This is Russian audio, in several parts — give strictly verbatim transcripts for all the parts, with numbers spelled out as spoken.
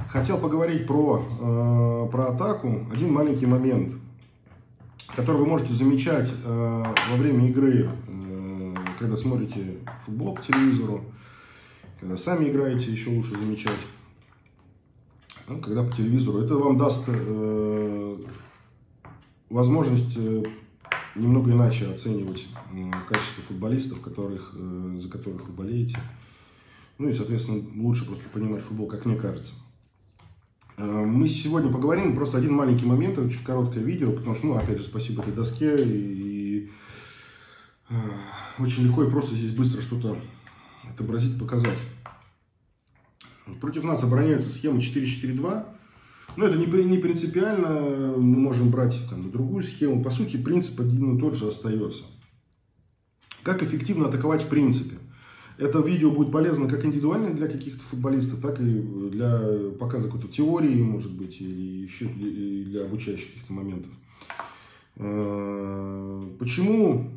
Хотел поговорить про, э, про атаку. Один маленький момент, который вы можете замечать э, во время игры, э, когда смотрите футбол по телевизору, когда сами играете, еще лучше замечать, ну, когда по телевизору. Это вам даст э, возможность э, немного иначе оценивать э, качество футболистов, которых, э, за которых вы болеете. Ну и, соответственно, лучше просто понимать футбол, как мне кажется. Мы сегодня поговорим, просто один маленький момент, это очень короткое видео, потому что, ну, опять же, спасибо этой доске, и, и э, очень легко и просто здесь быстро что-то отобразить, показать. Против нас обороняется схема четыре четыре два, но это не, не принципиально, мы можем брать там другую схему, по сути, принцип один и тот же остается. Как эффективно атаковать в принципе? Это видео будет полезно как индивидуально для каких-то футболистов, так и для показа какой-то теории, может быть, или еще для обучающих каких-то моментов. Почему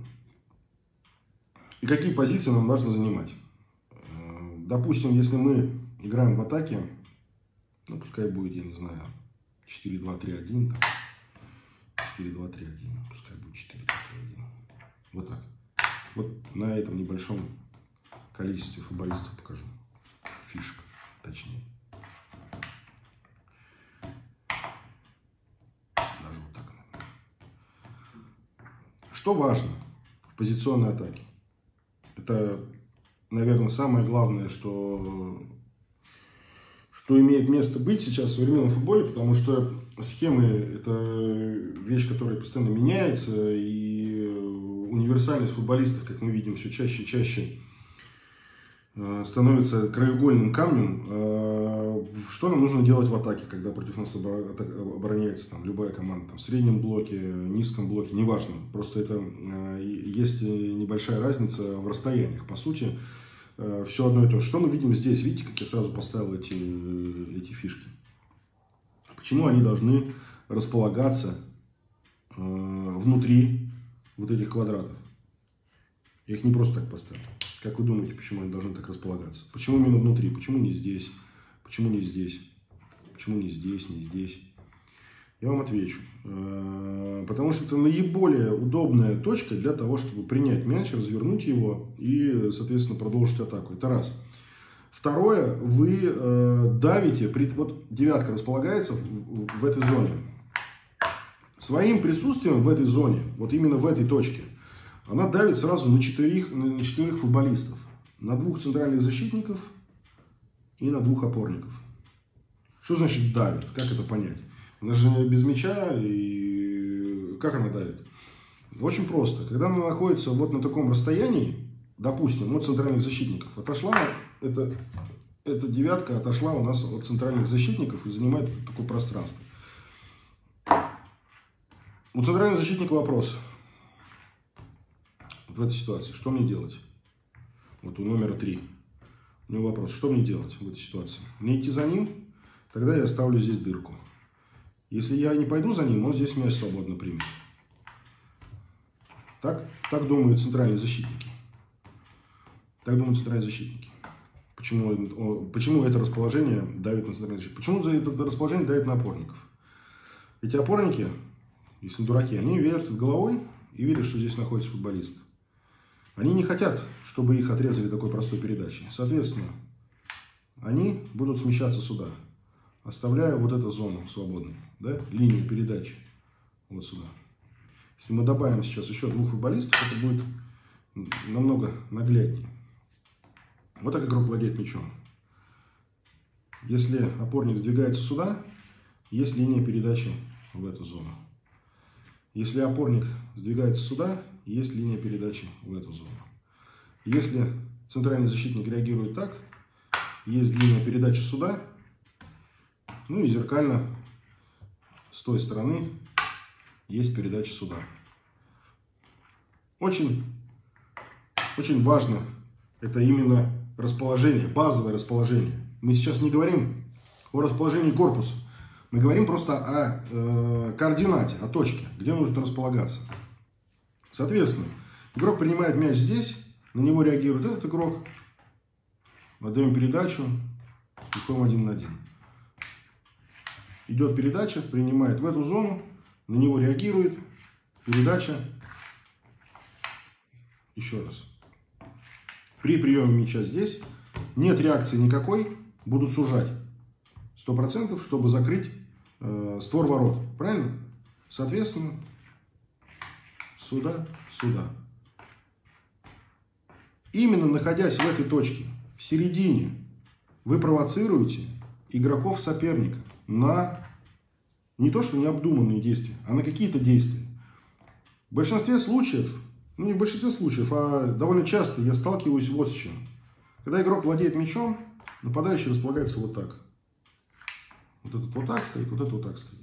и какие позиции нам важно занимать? Допустим, если мы играем в атаке, ну, пускай будет, я не знаю, четыре два три один, четыре два три один, пускай будет четыре два три один. Вот так. Вот на этом небольшом количестве футболистов покажу. Фишек, точнее. Даже вот так. Что важно в позиционной атаке? Это, наверное, самое главное, что, что имеет место быть сейчас в современном футболе, потому что схемы – это вещь, которая постоянно меняется, и универсальность футболистов, как мы видим, все чаще и чаще становится краеугольным камнем. Что нам нужно делать в атаке, когда против нас обороняется там любая команда? Там, в среднем блоке, низком блоке, неважно. Просто это есть небольшая разница в расстояниях. По сути, все одно и то же. Что мы видим здесь? Видите, как я сразу поставил эти, эти фишки? Почему они должны располагаться внутри вот этих квадратов? Я их не просто так поставил. Как вы думаете, почему они должны так располагаться? Почему именно внутри? Почему не здесь? Почему не здесь? Почему не здесь, не здесь? Я вам отвечу. Потому что это наиболее удобная точка для того, чтобы принять мяч, развернуть его и, соответственно, продолжить атаку. Это раз. Второе, вы давите, вот девятка располагается в этой зоне. Своим присутствием в этой зоне, вот именно в этой точке, она давит сразу на четырех, на четырех футболистов. На двух центральных защитников и на двух опорников. Что значит давит? Как это понять? Она же без мяча, и как она давит? Очень просто. Когда она находится вот на таком расстоянии, допустим, от центральных защитников, отошла, эта, эта девятка отошла у нас от центральных защитников и занимает такое пространство. У центрального защитника вопрос. В этой ситуации, что мне делать? Вот у номера три. У него вопрос, что мне делать в этой ситуации? Мне идти за ним? Тогда я оставлю здесь дырку. Если я не пойду за ним, он здесь мяч свободно примет. Так, так думают центральные защитники. Так думают центральные защитники. Почему, почему это расположение давит на центральных защитников? Почему за это расположение давит на опорников? Эти опорники, если дураки, они вертят головой и видят, что здесь находится футболист. Они не хотят, чтобы их отрезали такой простой передачей. Соответственно, они будут смещаться сюда, оставляя вот эту зону свободной, да, линию передачи вот сюда. Если мы добавим сейчас еще двух футболистов, это будет намного нагляднее. Вот так игрок владеет мячом. Если опорник сдвигается сюда, есть линия передачи в эту зону. Если опорник сдвигается сюда, есть линия передачи в эту зону. Если центральный защитник реагирует так, есть линия передачи сюда, ну и зеркально с той стороны есть передача сюда. Очень, очень важно это именно расположение, базовое расположение. Мы сейчас не говорим о расположении корпуса. Мы говорим просто о э, координате, о точке, где нужно располагаться. Соответственно, игрок принимает мяч здесь, на него реагирует этот игрок. Отдаем передачу, выходим один на один. идет передача, принимает в эту зону, на него реагирует, передача. Еще раз. При приеме мяча здесь нет реакции никакой, будут сужать сто процентов, чтобы закрыть э, створ ворот. Правильно? Соответственно, сюда, сюда. Именно находясь в этой точке, в середине, вы провоцируете игроков соперника на не то что необдуманные действия, а на какие-то действия. В большинстве случаев, ну не в большинстве случаев, а довольно часто я сталкиваюсь вот с чем. Когда игрок владеет мячом, нападающий располагается вот так. Вот этот вот так стоит, вот этот вот так стоит.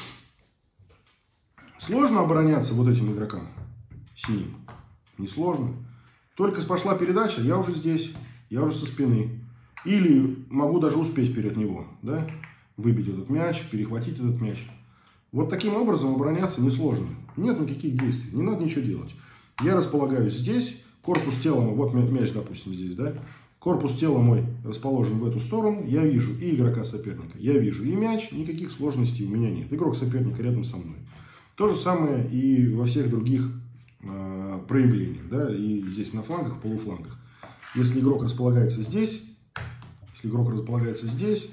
Сложно обороняться вот этим игрокам синим? Несложно. Только пошла передача, я уже здесь, я уже со спины. Или могу даже успеть вперед него, да? Выбить этот мяч, перехватить этот мяч. Вот таким образом обороняться несложно. Нет никаких действий, не надо ничего делать. Я располагаюсь здесь, корпус тела, вот мяч, допустим, здесь, да? Корпус тела мой расположен в эту сторону, я вижу и игрока соперника, я вижу и мяч, никаких сложностей у меня нет. Игрок соперника рядом со мной. То же самое и во всех других э, проявлениях, да? И здесь на флангах, полуфлангах. Если игрок располагается здесь, если игрок располагается здесь,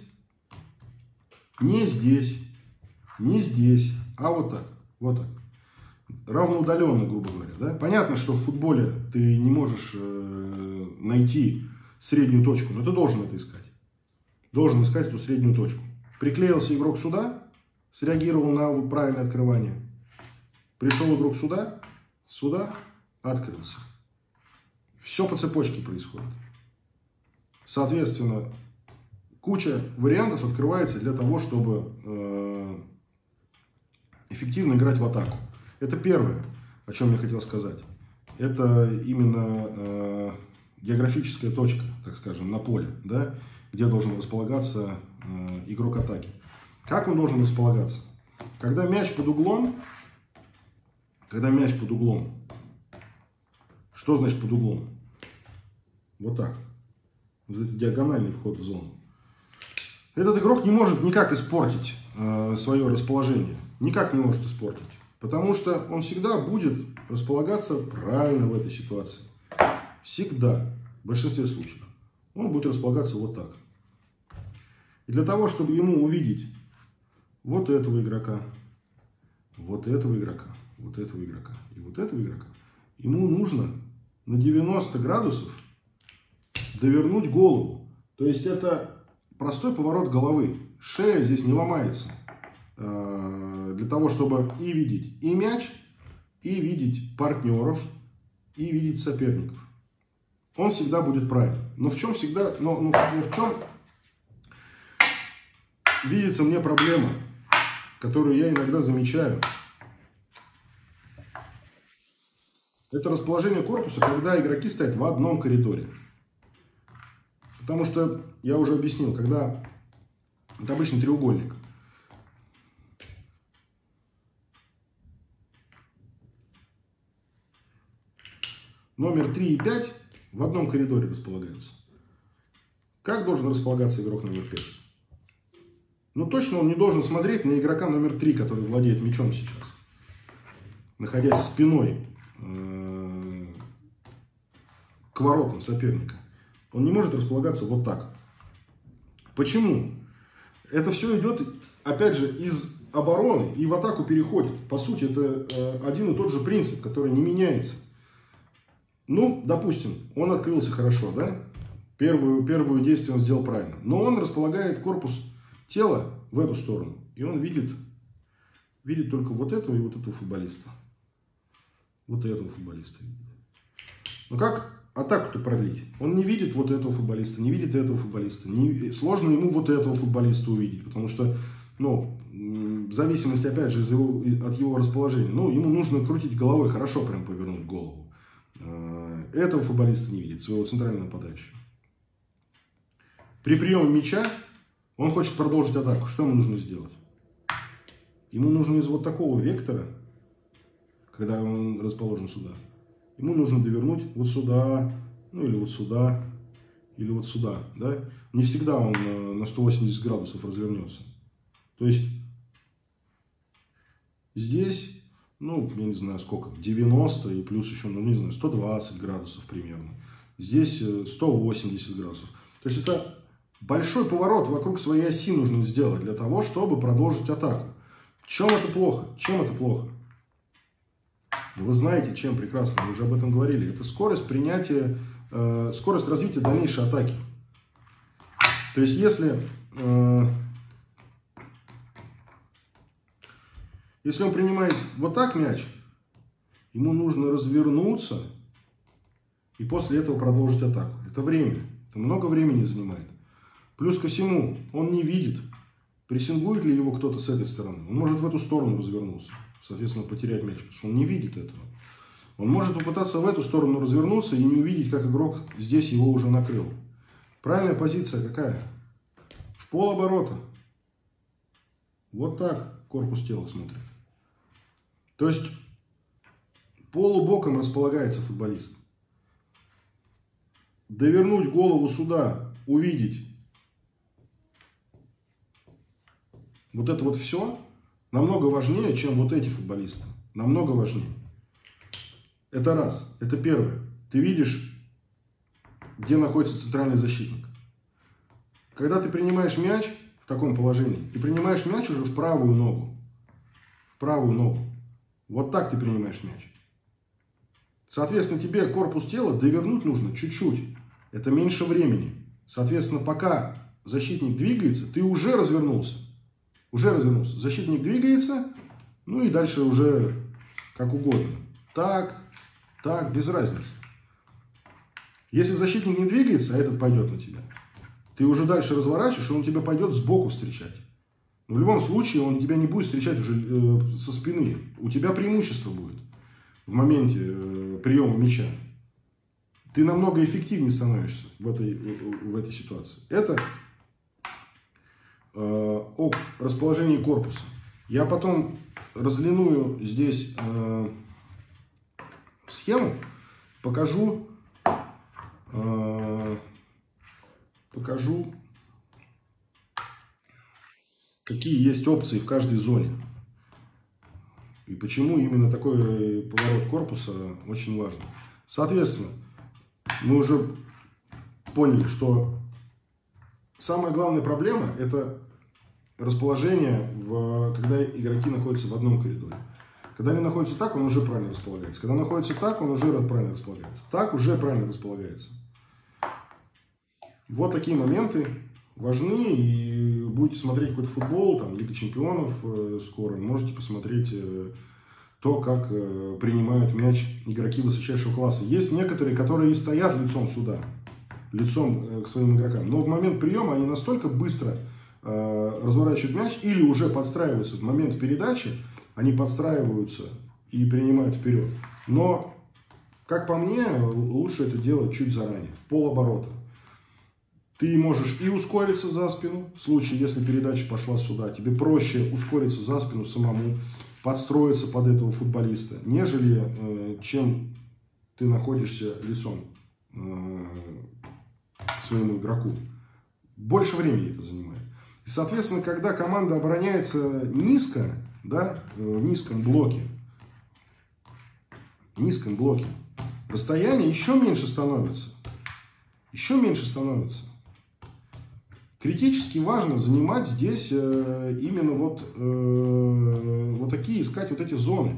не здесь, не здесь, а вот так, вот так. Равноудаленно, грубо говоря. Да? Понятно, что в футболе ты не можешь э, найти среднюю точку, но ты должен это искать. Должен искать эту среднюю точку. Приклеился игрок сюда, среагировал на правильное открывание. Пришел игрок сюда, сюда, открылся. Все по цепочке происходит. Соответственно, куча вариантов открывается для того, чтобы э, эффективно играть в атаку. Это первое, о чем я хотел сказать. Это именно э, географическая точка, так скажем, на поле, да, где должен располагаться э, игрок атаки. Как он должен располагаться? Когда мяч под углом, когда мяч под углом, что значит под углом? Вот так. Диагональный вход в зону. Этот игрок не может никак испортить э, свое расположение. Никак не может испортить. Потому что он всегда будет располагаться правильно в этой ситуации. Всегда. В большинстве случаев. Он будет располагаться вот так. И для того, чтобы ему увидеть вот этого игрока, вот этого игрока, вот этого игрока и вот этого игрока, ему нужно на девяносто градусов довернуть голову. То есть это простой поворот головы. Шея здесь не ломается. Для того, чтобы и видеть и мяч, и видеть партнеров, и видеть соперников. Он всегда будет правильным. Но в чем всегда, но, но, но в чем видится мне проблема, которую я иногда замечаю. Это расположение корпуса, когда игроки стоят в одном коридоре. Потому что, я уже объяснил, когда это обычный треугольник. Номер три и пять в одном коридоре располагаются. Как должен располагаться игрок номер пять? Ну, точно он не должен смотреть на игрока номер три, который владеет мячом сейчас. Находясь спиной э, к воротам соперника. Он не может располагаться вот так. Почему? Это все идет, опять же, из обороны и в атаку переходит. По сути, это э, один и тот же принцип, который не меняется. Ну, допустим, он открылся хорошо, да? Первую, первую действие он сделал правильно. Но он располагает корпус тела в эту сторону. И он видит, видит только вот этого и вот этого футболиста. Вот этого футболиста видит. Но как атаку-то продлить? Он не видит вот этого футболиста, не видит этого футболиста. Не, сложно ему вот этого футболиста увидеть. Потому что, ну, в зависимости, опять же, его, от его расположения. Ну, ему нужно крутить головой, хорошо прям повернуть голову. Этого футболиста не видит, своего центрального нападающего. При приеме мяча он хочет продолжить атаку. Что ему нужно сделать? Ему нужно из вот такого вектора, когда он расположен сюда, ему нужно довернуть вот сюда, ну или вот сюда, или вот сюда. Да? Не всегда он на сто восемьдесят градусов развернется. То есть Здесь, ну, я не знаю сколько, девяносто и плюс еще, ну, не знаю, сто двадцать градусов примерно. Здесь сто восемьдесят градусов. То есть это большой поворот вокруг своей оси нужно сделать для того, чтобы продолжить атаку. Чем это плохо? Чем это плохо? Вы знаете, чем прекрасно, мы уже об этом говорили. Это скорость принятия, э, скорость развития дальнейшей атаки. То есть, если, э, если он принимает вот так мяч, ему нужно развернуться и после этого продолжить атаку. Это время. Это много времени занимает. Плюс ко всему, он не видит, прессингует ли его кто-то с этой стороны. Он может в эту сторону развернуться, соответственно, потерять мяч, потому что он не видит этого. Он может попытаться в эту сторону развернуться и не увидеть, как игрок здесь его уже накрыл. Правильная позиция какая? В полоборота. Вот так корпус тела смотрит. То есть полубоком располагается футболист. Довернуть голову сюда, увидеть. Вот это вот все намного важнее, чем вот эти футболисты. Намного важнее. Это раз. Это первое. Ты видишь, где находится центральный защитник. Когда ты принимаешь мяч в таком положении, ты принимаешь мяч уже в правую ногу. В правую ногу. Вот так ты принимаешь мяч. Соответственно, тебе корпус тела довернуть нужно чуть-чуть. Это меньше времени. Соответственно, пока защитник двигается, ты уже развернулся. Уже развернулся. Защитник двигается, ну и дальше уже как угодно. Так, так, без разницы. Если защитник не двигается, а этот пойдет на тебя, ты уже дальше разворачиваешь, и он тебя пойдет сбоку встречать. Но в любом случае он тебя не будет встречать уже э, со спины. У тебя преимущество будет в моменте э, приема мяча. Ты намного эффективнее становишься в этой, в этой ситуации. Это о расположении корпуса. Я потом разлиную здесь э, схему, покажу, э, покажу, какие есть опции в каждой зоне. И почему именно такой поворот корпуса очень важен. Соответственно, мы уже поняли, что самая главная проблема – это расположение, в, когда игроки находятся в одном коридоре. Когда они находятся так, он уже правильно располагается. Когда находится так, он уже правильно располагается. Так уже правильно располагается. Вот такие моменты важны. И будете смотреть какой-то футбол, там, Лига Чемпионов э, скоро, можете посмотреть э, то, как э, принимают мяч игроки высочайшего класса. Есть некоторые, которые и стоят лицом сюда. Лицом к своим игрокам. Но в момент приема они настолько быстро э, разворачивают мяч или уже подстраиваются в момент передачи, они подстраиваются и принимают вперед. Но, как по мне, лучше это делать чуть заранее, в полоборота. Ты можешь и ускориться за спину, в случае, если передача пошла сюда. Тебе проще ускориться за спину самому, подстроиться под этого футболиста, нежели э, чем ты находишься лицом э, своему игроку. Больше времени это занимает. И, соответственно, когда команда обороняется низко, да, в низком блоке, в низком блоке, расстояние еще меньше становится. Еще меньше становится. Критически важно занимать здесь э, именно вот, э, вот такие, искать вот эти зоны.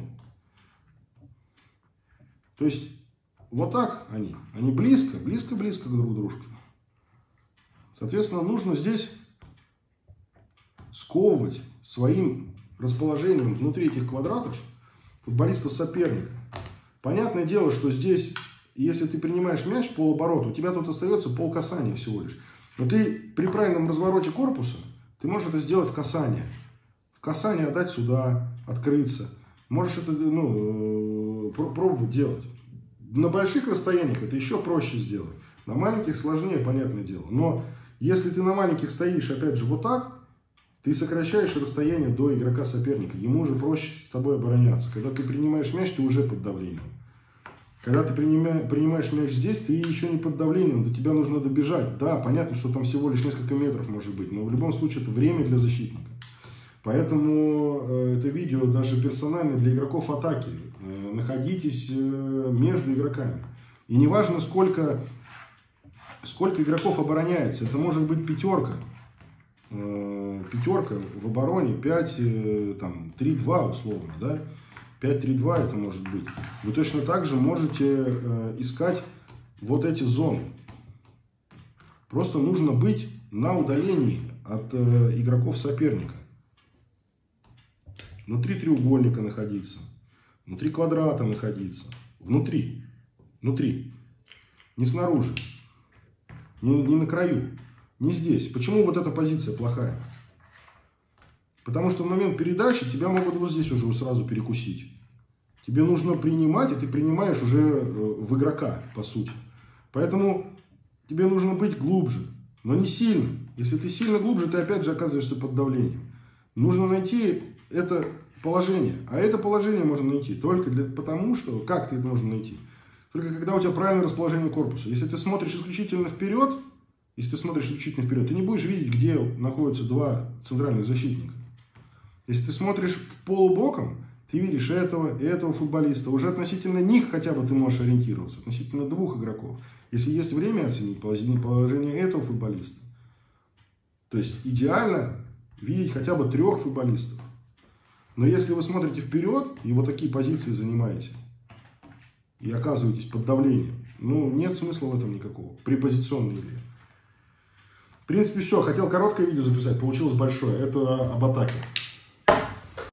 То есть, вот так они. Они близко, близко-близко друг к дружке. Соответственно, нужно здесь сковывать своим расположением внутри этих квадратов футболистов соперника. Понятное дело, что здесь, если ты принимаешь мяч в полоборота, у тебя тут остается пол касания всего лишь. Но ты при правильном развороте корпуса, ты можешь это сделать в касание. В касание отдать сюда, открыться. Можешь это ну, пробовать делать. На больших расстояниях это еще проще сделать. На маленьких сложнее, понятное дело. Но если ты на маленьких стоишь, опять же, вот так, ты сокращаешь расстояние до игрока соперника. Ему уже проще с тобой обороняться. Когда ты принимаешь мяч, ты уже под давлением. Когда ты принимаешь мяч здесь, ты еще не под давлением. До тебя нужно добежать. Да, понятно, что там всего лишь несколько метров может быть. Но в любом случае это время для защитника. Поэтому э, это видео даже персонально для игроков атаки. Э, находитесь э, между игроками. И неважно, сколько, сколько игроков обороняется. Это может быть пятерка. Э, пятерка в обороне, пять, э, там, три-два условно, да? пять-три-два это может быть. Вы точно так же можете э, искать вот эти зоны. Просто нужно быть на удалении от э, игроков соперника. Внутри треугольника находиться. Внутри квадрата находиться. Внутри. Внутри. Не снаружи. Не, не на краю. Не здесь. Почему вот эта позиция плохая? Потому что в момент передачи тебя могут вот здесь уже сразу перекусить. Тебе нужно принимать, и ты принимаешь уже в игрока, по сути. Поэтому тебе нужно быть глубже. Но не сильно. Если ты сильно глубже, ты опять же оказываешься под давлением. Нужно найти это положение. А это положение можно найти только для, потому, что... Как ты это можно найти? Только когда у тебя правильное расположение корпуса. Если ты смотришь исключительно вперед, если ты смотришь исключительно вперед, ты не будешь видеть, где находятся два центральных защитника. Если ты смотришь в полубоком, ты видишь этого и этого футболиста. Уже относительно них хотя бы ты можешь ориентироваться. Относительно двух игроков. Если есть время оценить положение этого футболиста. То есть идеально видеть хотя бы трех футболистов. Но если вы смотрите вперед и вот такие позиции занимаете, и оказываетесь под давлением, ну, нет смысла в этом никакого. При позиционной игре. В принципе, все. Хотел короткое видео записать, получилось большое. Это об атаке.